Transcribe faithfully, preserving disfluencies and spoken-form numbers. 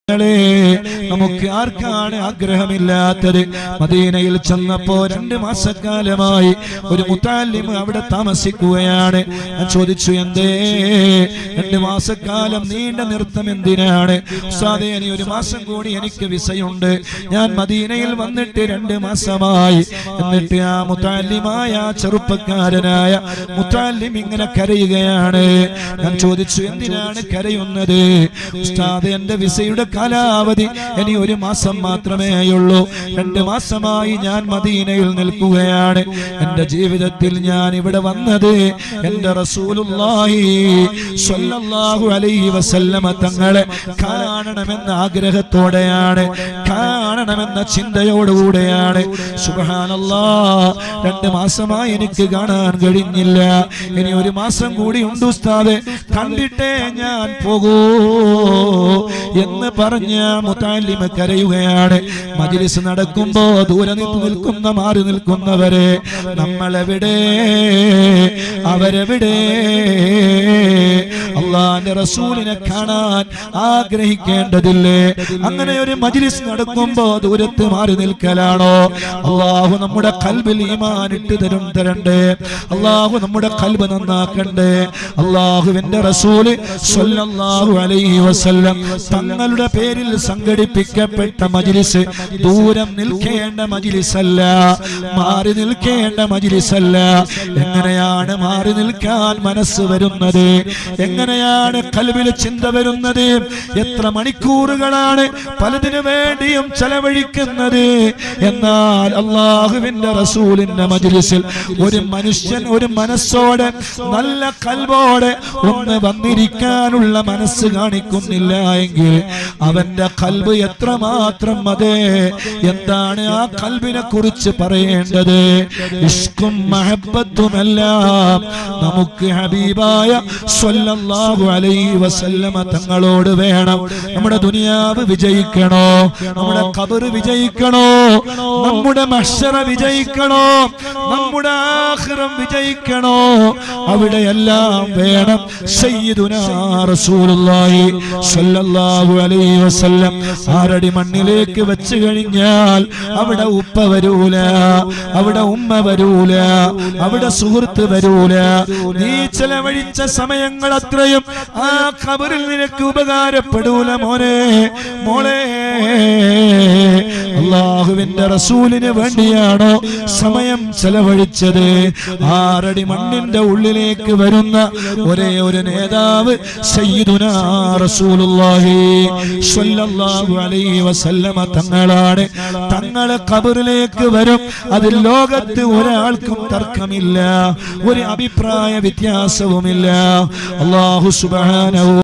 നമുക്ക് ആർക്കാണ് ആഗ്രഹമില്ലാത്തത്? മദീനയിൽ ചെന്നപ്പോ രണ്ട് മാസക്കാലമായി ഒരു മുതല്ലിം അവിടെ താമസിക്കുകയാണ്. ഞാൻ ചോദിച്ചു, എന്തേ രണ്ട് മാസക്കാലം നീണ്ട നൃത്തം എന്തിനാണ്? ഉസ്താദേ, ഇനി ഒരു മാസം കൂടി എനിക്ക് വിസയുണ്ട്, ഞാൻ മദീനയിൽ വന്നിട്ട് രണ്ട് മാസമായി. എന്നിട്ട് ആ മുതല്ലിമായ ചെറുപ്പക്കാരനായ മുതല്ലിം ഇങ്ങനെ കരയുകയാണ്. ഞാൻ ചോദിച്ചു, എന്തിനാണ് കരയുന്നത്? ഉസ്താദേ, എന്റെ വിസയുടെ കാലാവധി ഇനി ഒരു മാസം മാത്രമേ ഉള്ളൂ, രണ്ട് മാസമായി ഞാൻ മദീനയിൽ നിൽക്കുകയാണ്. എന്റെ ജീവിതത്തിൽ ഞാൻ ഇവിടെ വന്നത് എന്റെ റസൂലുള്ളാഹി സ്വല്ലല്ലാഹു അലൈഹി വസല്ലമ തങ്ങളെ കാണണമെന്ന ആഗ്രഹത്തോടെയാണ്, കാണണമെന്ന ചിന്തയോടുകൂടെയാണ്. സുബ്ഹാനല്ലാഹ്, രണ്ട് മാസമായി എനിക്ക് കാണാൻ കഴിഞ്ഞില്ല, ഇനി ഒരു മാസം കൂടി ഉണ്ട് ഉസ്താദേ, കണ്ടിട്ടേ ഞാൻ പോകൂ എന്ന് പറഞ്ഞ മുതല്ലിം കരയുകയാണ്. മജ്ലിസ് നടക്കുമ്പോ ദൂരെ നിന്ന് നിൽക്കുന്ന മാറി നിൽക്കുന്നവരെ, നമ്മളെവിടെ അവരെവിടെ? അല്ലാഹുവിന്റെ റസൂലിനെ കാണാൻ ആഗ്രഹിക്കേണ്ടതില്ലേ? അങ്ങനെ ഒരു മജ്ലിസ് നടക്കുമ്പോ ദൂരത്ത് മാറി നിൽക്കലാണോ? അല്ലാഹു നമ്മുടെ ഖൽബിൽ ഈമാൻ ഇട്ട് തരും തരണ്ടേ, അല്ലാഹു നമ്മുടെ ഖൽബ് നന്നാക്കണ്ടേ. അല്ലാഹുവിന്റെ റസൂല് സ്വല്ലല്ലാഹു അലൈഹി വസല്ലം തങ്ങളുടെ പേരിൽ സംഘടിപ്പിക്കപ്പെട്ട മജ്ലിസ് ദൂരം നിൽക്കേണ്ട മജ്ലിസല്ല, മാറി നിൽക്കേണ്ട മജ്ലിസല്ല. എങ്ങനെയാണ് മാറി നിൽക്കാൻ മനസ്സ് വരുന്നത്? എങ്ങനെയാണ് ഖൽബിൽ ചിന്ത വരുന്നത്? എത്ര മണിക്കൂറുകളാണ് പലതിനു വേണ്ടിയും ചെലവഴിക്കുന്നത്. എന്നാൽ അല്ലാഹുവിന്റെ റസൂലിന്റെ മജ്ലിസിൽ ഒരു മനുഷ്യൻ ഒരു മനസ്സോടെ നല്ല ഖൽബോടെ ഒന്ന് വന്നിരിക്കാനുള്ള മനസ്സ് കാണിക്കുന്നില്ല എങ്കിൽ അവന്റെ ഖൽബ് എത്രമാത്രം അതെ, എന്താണ് ആ ഖൽബിനെ കുറിച്ച് പറയേണ്ടത്? ഇഷ്കും മഹബ്ബത്തുമെല്ലാം നമുക്ക് ഹബീബായ സ്വല്ലല്ലാഹു അലൈഹി വസല്ലമ തങ്ങളോട് വേണം. നമ്മുടെ ദുനിയാവ് വിജയിക്കണോ, നമ്മുടെ ഖബർ വിജയിക്കണോ, നമ്മുടെ മഹ്ശറ വിജയിക്കണോ, നമ്മുടെ ആഖിറം വിജയിക്കണോ, അവിടെയെല്ലാം വേണം സയ്യിദുനാ റസൂലുള്ളാഹി സ്വല്ലല്ലാഹു അലൈഹി വസല്ലം. ആറടി മണ്ണിലേക്ക് വെച്ച് കഴിഞ്ഞാൽ അവിടെ ഉപ്പ വരൂല, അവിടെ ഉമ്മ വരൂല, അവിടെ സുഹൃത്ത് വരൂല. നീ ചെലവഴിച്ച സമയങ്ങൾ അത്രയും ആ ഖബറിൽ നിനക്ക് ഉപകാരപ്പെടൂല മോനെ, മോളെ. അല്ലാഹുവിന്റെ റസൂലിന് വേണ്ടിയാണോ സമയം ചെലവഴിച്ചത്? ആറടി മണ്ണിന്റെ ഉള്ളിലേക്ക് വരുന്ന ഒരേ ഒരു നേതാവ് സയ്യിദുനാ റസൂലുള്ളാഹി സ്വല്ലല്ലാഹു അലൈഹി വസല്ലമ തങ്ങളാണ്. തങ്ങളെ ഖബറിലേക്ക് വരും, അതിൽ ലോകത്ത് ഒരാൾക്കും തർക്കമില്ല, ഒരു അഭിപ്രായ വ്യത്യാസവുമില്ല. അല്ലാഹു സുബ്ഹാനഹു